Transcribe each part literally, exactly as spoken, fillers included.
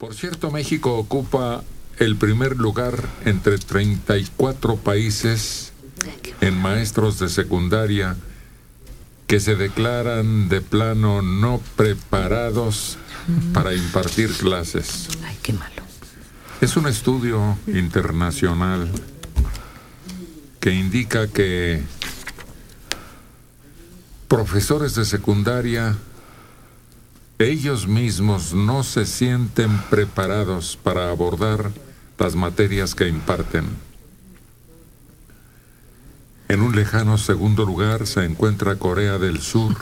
Por cierto, México ocupa el primer lugar entre treinta y cuatro países en maestros de secundaria que se declaran de plano no preparados para impartir clases. Ay, qué malo. Es un estudio internacional que indica que profesores de secundaria, ellos mismos no se sienten preparados para abordar las materias que imparten. En un lejano segundo lugar se encuentra Corea del Sur.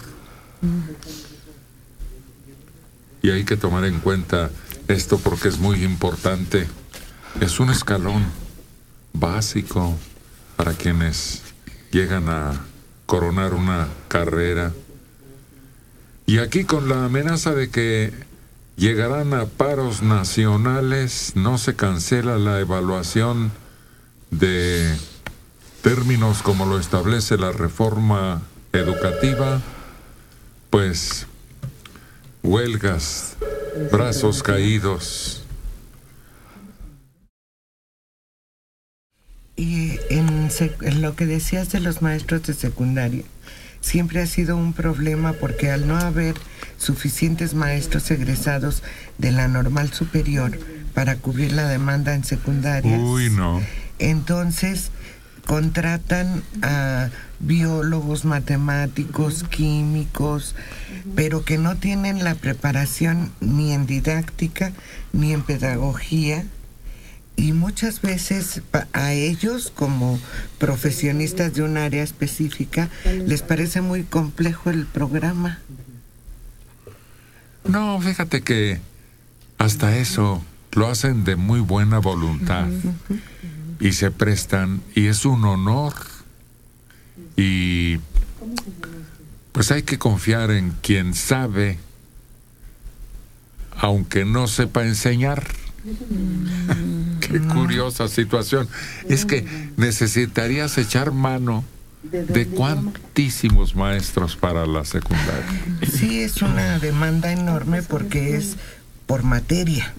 Y hay que tomar en cuenta esto porque es muy importante. Es un escalón básico para quienes llegan a coronar una carrera. Y aquí, con la amenaza de que llegarán a paros nacionales, no se cancela la evaluación de términos como lo establece la reforma educativa, pues huelgas, brazos caídos. Y en, en lo que decías de los maestros de secundaria, siempre ha sido un problema porque al no haber suficientes maestros egresados de la normal superior para cubrir la demanda en secundarias, Uy, no. entonces contratan a biólogos, matemáticos, químicos, pero que no tienen la preparación ni en didáctica ni en pedagogía. Y muchas veces a ellos, como profesionistas de un área específica, les parece muy complejo el programa. No, fíjate que hasta eso lo hacen de muy buena voluntad. Uh-huh. Y se prestan, y es un honor. Y pues hay que confiar en quien sabe, aunque no sepa enseñar. Qué curiosa situación. Es que necesitarías echar mano de cuantísimos maestros para la secundaria. Sí, es una demanda enorme porque es por materia.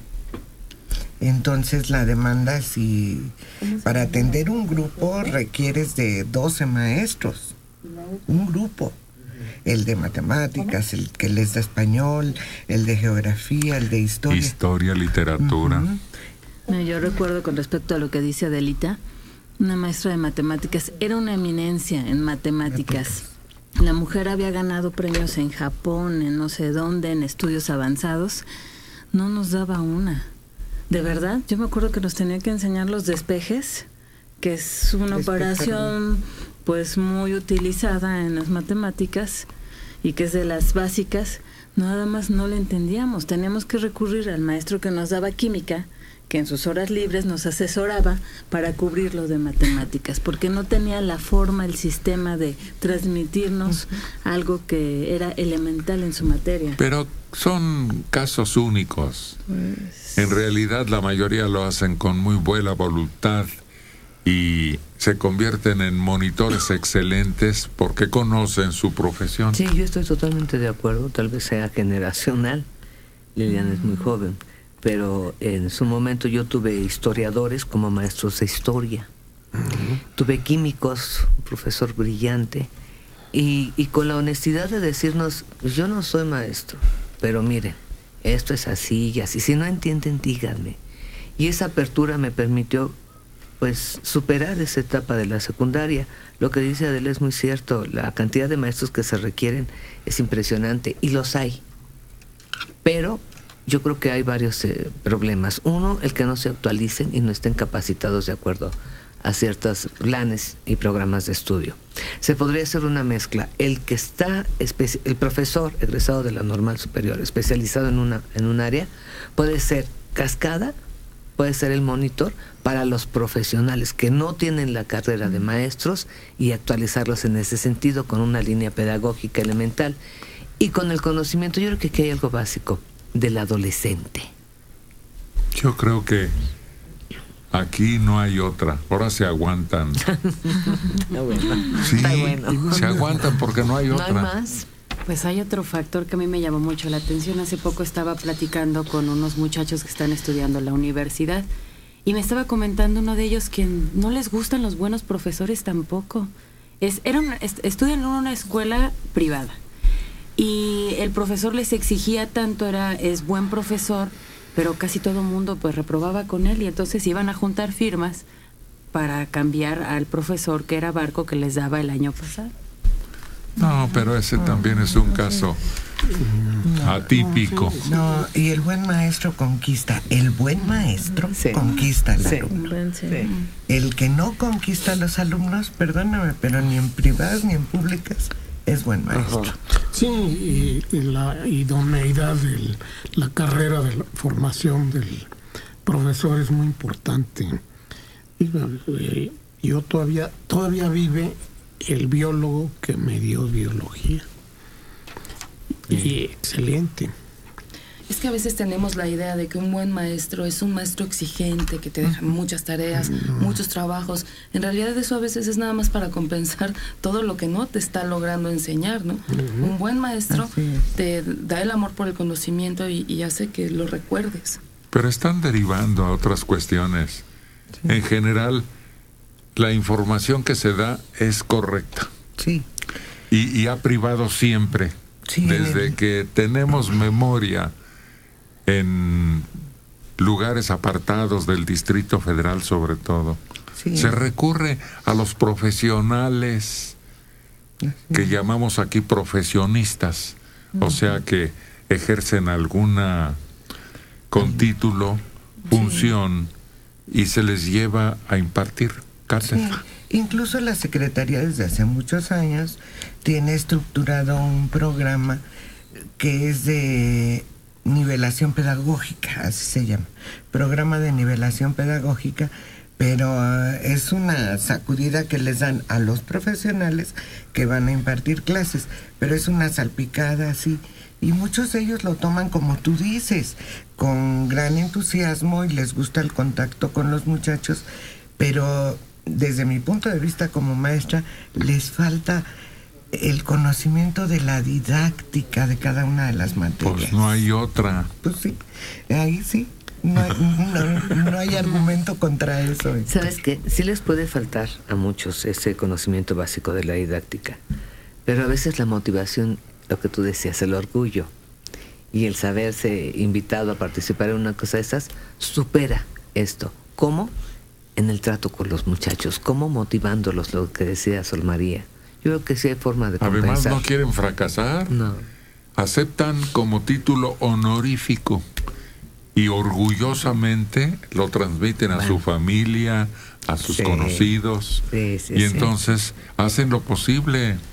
Entonces la demanda, si para atender un grupo requieres de doce maestros, un grupo. El de matemáticas, el que les da español, el de geografía, el de historia. Historia, literatura. Uh-huh. No, yo recuerdo, con respecto a lo que dice Adelita, una maestra de matemáticas, era una eminencia en matemáticas. La mujer había ganado premios en Japón, en no sé dónde, en estudios avanzados. No nos daba una. De verdad, yo me acuerdo que nos tenía que enseñar los despejes, que es una operación pues muy utilizada en las matemáticas y que es de las básicas. Nada más no le entendíamos. Teníamos que recurrir al maestro que nos daba química, que en sus horas libres nos asesoraba para cubrir lo de matemáticas, porque no tenía la forma, el sistema de transmitirnos uh-huh. algo que era elemental en su materia. Pero son casos únicos. Pues... En realidad la mayoría lo hacen con muy buena voluntad y se convierten en monitores excelentes porque conocen su profesión. Sí, yo estoy totalmente de acuerdo. Tal vez sea generacional. Liliana es muy joven. Pero en su momento yo tuve historiadores como maestros de historia. Uh-huh. Tuve químicos, un profesor brillante. Y, y con la honestidad de decirnos, pues yo no soy maestro, pero miren, esto es así y así. Si no entienden, díganme. Y esa apertura me permitió pues superar esa etapa de la secundaria. Lo que dice Adela es muy cierto. La cantidad de maestros que se requieren es impresionante y los hay. Pero yo creo que hay varios eh, problemas. Uno, el que no se actualicen y no estén capacitados de acuerdo a ciertos planes y programas de estudio. Se podría hacer una mezcla. El que está, espe- el profesor egresado de la normal superior, especializado en una en un área, puede ser cascada, puede ser el monitor para los profesionales que no tienen la carrera de maestros y actualizarlos en ese sentido con una línea pedagógica elemental y con el conocimiento. Yo creo que aquí hay algo básico del adolescente. Yo creo que aquí no hay otra. Ahora se aguantan. Está bueno. Sí, Está bueno. se aguantan porque no hay otra. No hay más. Pues hay otro factor que a mí me llamó mucho la atención. Hace poco estaba platicando con unos muchachos que están estudiando en la universidad y me estaba comentando uno de ellos que no les gustan los buenos profesores tampoco. Es, era una, est, estudian en una escuela privada y el profesor les exigía tanto, era es buen profesor, pero casi todo el mundo pues reprobaba con él y entonces iban a juntar firmas para cambiar al profesor que era Barco que les daba el año pasado. No, pero ese también es un caso atípico. No, y el buen maestro conquista. El buen maestro sí. conquista al sí. alumno. Sí. El que no conquista a los alumnos, perdóname, pero ni en privadas ni en públicas es buen maestro. Ajá. Sí, y, y la idoneidad de la carrera de la formación del profesor es muy importante. Y, eh, yo todavía, todavía vive el biólogo que me dio biología. Y excelente. Es que a veces tenemos la idea de que un buen maestro es un maestro exigente, que te deja muchas tareas, no. muchos trabajos. En realidad eso a veces es nada más para compensar todo lo que no te está logrando enseñar, ¿no? Uh-huh. Un buen maestro te da el amor por el conocimiento y, y hace que lo recuerdes. Pero están derivando a otras cuestiones. Sí. En general, la información que se da es correcta. Sí. Y, y ha privado siempre. Sí, desde el... que tenemos memoria en lugares apartados del Distrito Federal sobre todo, sí. se recurre a los profesionales sí. que llamamos aquí profesionistas, uh-huh. o sea que ejercen alguna con título, función sí. y se les lleva a impartir cátedra. Sí. Incluso la Secretaría desde hace muchos años tiene estructurado un programa que es de nivelación pedagógica, así se llama, programa de nivelación pedagógica, pero uh, es una sacudida que les dan a los profesionales que van a impartir clases, pero es una salpicada así, y muchos de ellos lo toman como tú dices, con gran entusiasmo y les gusta el contacto con los muchachos, pero desde mi punto de vista como maestra les falta el conocimiento de la didáctica de cada una de las materias. Pues no hay otra. Pues sí, ahí sí, no hay, no, no hay argumento contra eso. ¿Sabes qué? Sí les puede faltar a muchos ese conocimiento básico de la didáctica, pero a veces la motivación, lo que tú decías, el orgullo y el saberse invitado a participar en una cosa de esas, supera esto. ¿Cómo? En el trato con los muchachos, cómo motivándolos, lo que decía Sol María. Yo creo que sí hay forma de compensar. Además no quieren fracasar. No. Aceptan como título honorífico y orgullosamente lo transmiten a bueno. su familia, a sus sí. conocidos. Sí, sí, y sí. entonces hacen lo posible